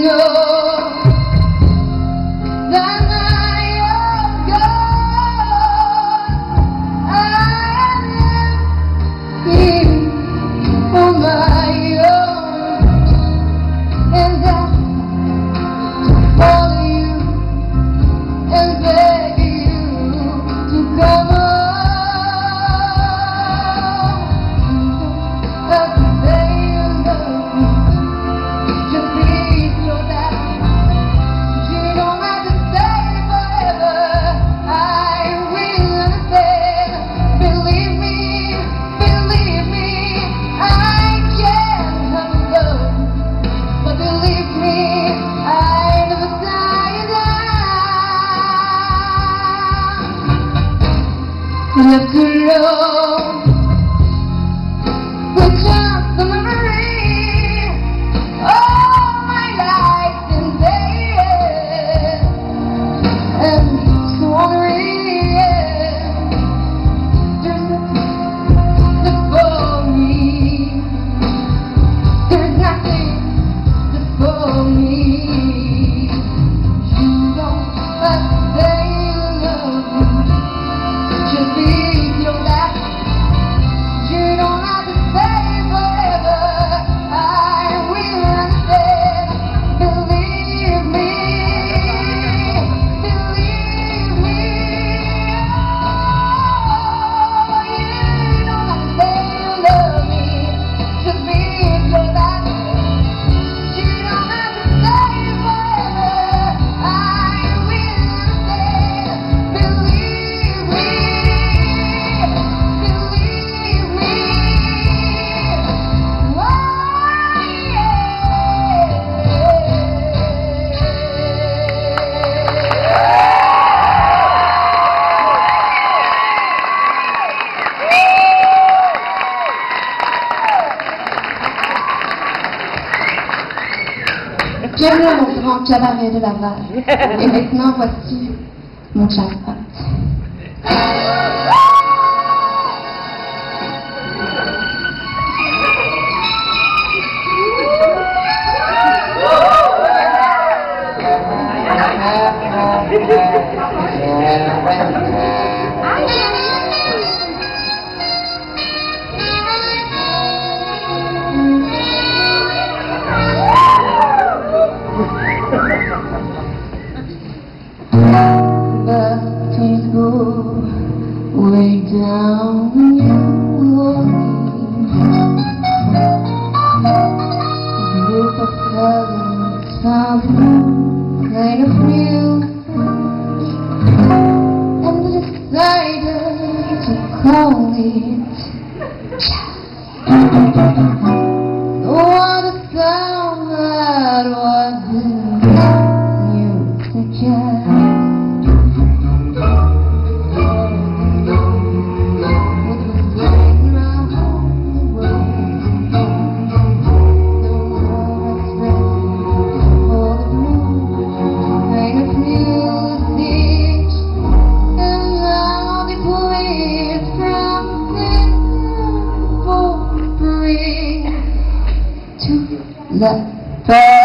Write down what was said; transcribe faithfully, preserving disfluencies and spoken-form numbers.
Left alone with just the memory of my life and days, and keeps wandering. There's nothing left for me. There's nothing left for me. You don't have to say you love me. Just be your life. You don't have to stay forever. I will understand. Believe me, believe me. Oh, you don't have to say you love me. Just be your life. You don't have to stay forever. I will understand. Believe me. J'aime le mon grand cabaret de Laval. Et maintenant, voici mon jackpot. But please go way down New Orleans. A group of fellas found new kind of music, and they decided to call it jazz. No other sound that wasn't music jazz. The